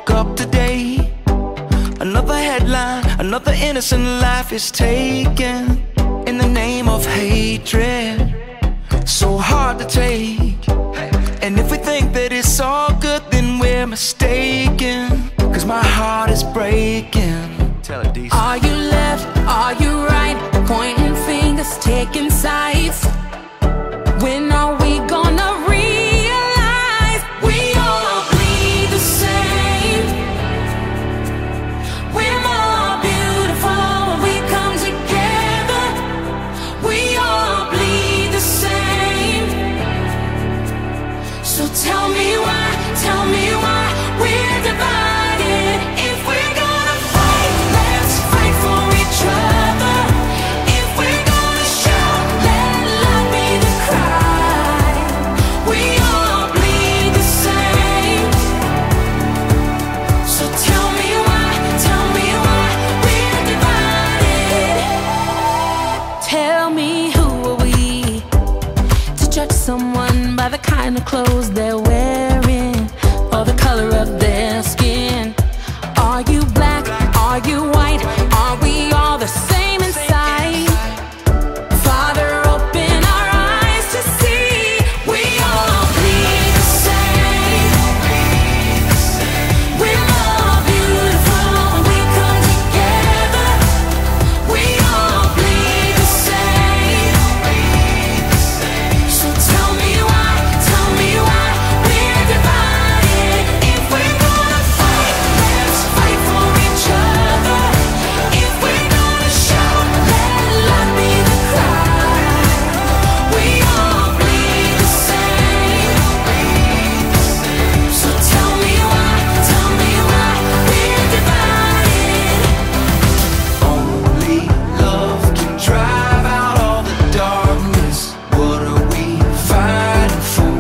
woke up today. Another headline, another innocent life is taken in the name of hatred. So hard to take. And if we think that it's all good, then we're mistaken. Cause my heart is breaking. Tell it decent. Are you left? Are you right? Pointing fingers, taking sides. When are we gonna realize we all bleed the same? We're more beautiful when we come together. We all bleed the same. So tell me why we're divided. If we're gonna fight, let's fight for each other. If we're gonna shout, let love be the cry. We all bleed the same. So tell me why we're divided. Tell me, who are we to judge someone by the kind of clothes they're wearing or the color of their skin? Are you black? Are you white? Are we all the same inside? Father, open our eyes to see we all bleed the same. We're more beautiful when we come together. We all bleed the same. So tell me why we're divided. If we're gonna fight, let's fight for each other. If we're gonna shout, let love be the cry. We all bleed the same. So tell me why we're divided. Only love can drive out all the darkness. What are we fighting for?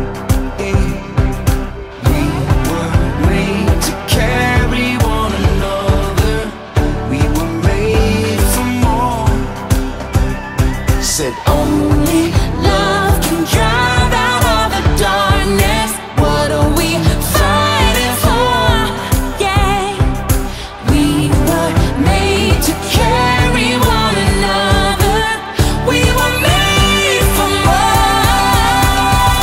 We were made to carry one another. We were made for more. Said Only love can drive out all the darkness. What are we fighting for? Yeah, we were made to carry one another. We were made for more.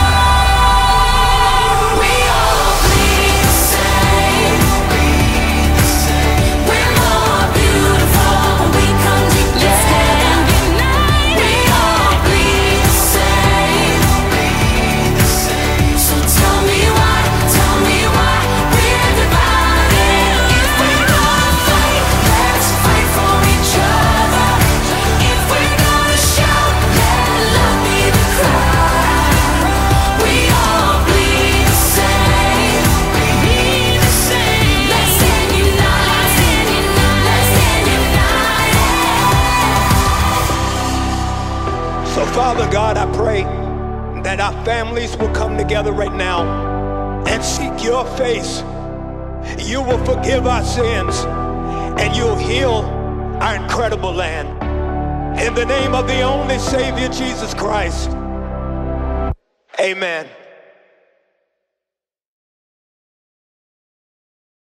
We all bleed the same. We're more beautiful when we come together. We all bleed the same. So tell me why we're divided. If we're gonna fight, let's fight for each other. If we're gonna shout, let love be the cry. We all bleed the same. Let's stand united. Let's stand united. So, Father God, I pray that our families will come together right now and seek your face. You will forgive our sins and you'll heal our incredible land. In the name of the only Savior, Jesus Christ. Amen.